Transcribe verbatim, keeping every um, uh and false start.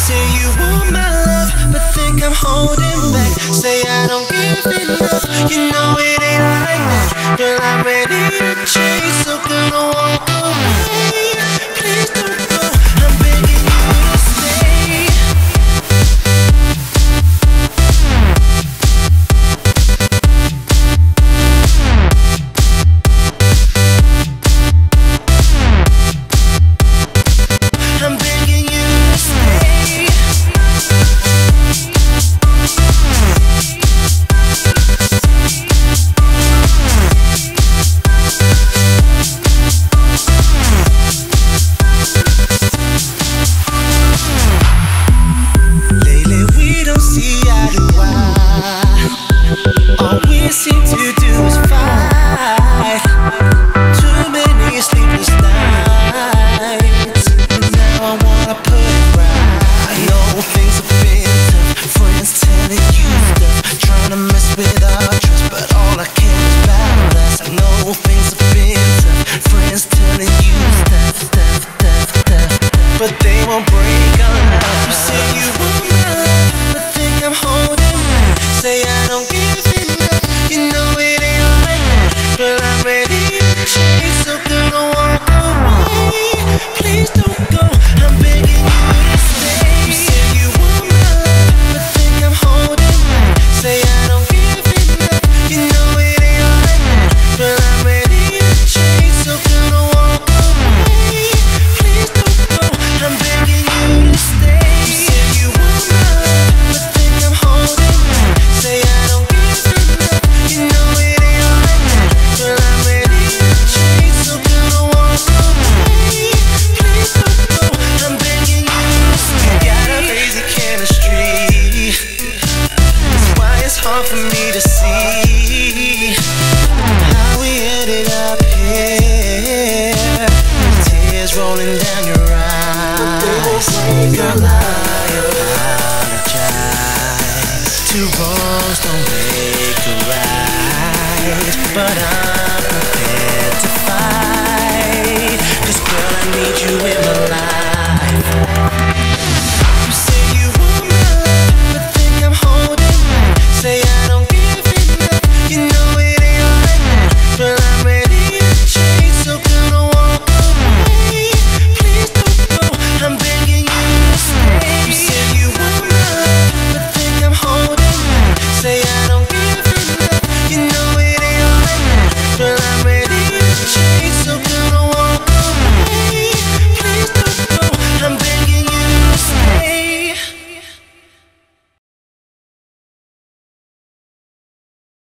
say you want my love, but think I'm holding back. Say I don't give enough, you know it ain't like that. Girl, I'm ready to change, so gonna walk away. Please don't go, I'm begging you to stay. I'm begging you to stay. Lately we don't see eye to eye. All we seem to do is fight. Too many sleepless nights. Now I wanna put it right. I know things have been tough. Friends telling you stuff, trying to mess with our trust, but all I care is about us. I know things have been tough. Friends telling you stuff, stuff, stuff, stuff, but they won't break our love. You say you want my love, but think I'm holding back. Say I don't give enough, you know it ain't like that. But I'm ready to change, so gonna walk away. Please don't go, I'm begging you to stay. You say you want my love, but think I'm holding back. Say I don't give enough, you know it ain't like that. But I'm ready to change, so gonna walk away. Please don't go, I'm begging you to stay. You say you want my love, but think I'm holding back. Say I don't give enough, you know it ain't like that. But I'm ready to change, so gonna walk away. Please don't go, I'm begging you to stay. Got a crazy chemistry, that's why it's hard for me to see how we ended up here. Tears rolling down your eyes, girl. I